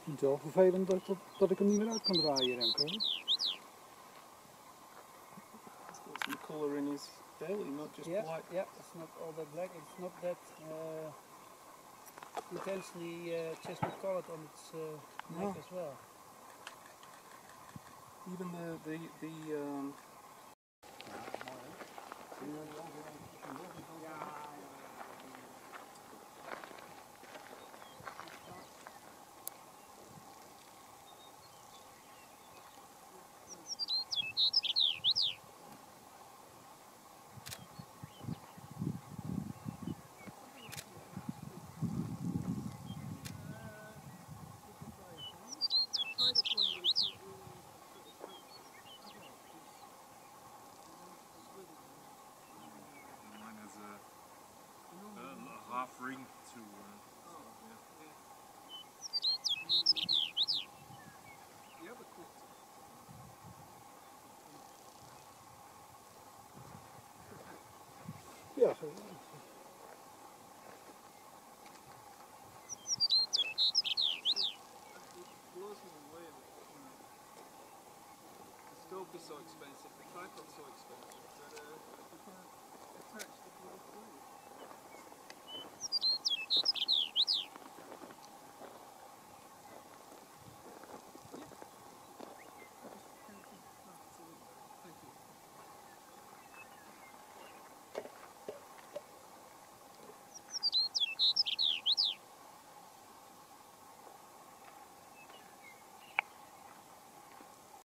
Het is wel vervelend dat ik hem niet meer uit kan draaien, Remco. He's got some colour in his belly, not just black. Yeah, it's not all that black. It's not that intensely chestnut-collared on its neck as well. Even half ring to Ja,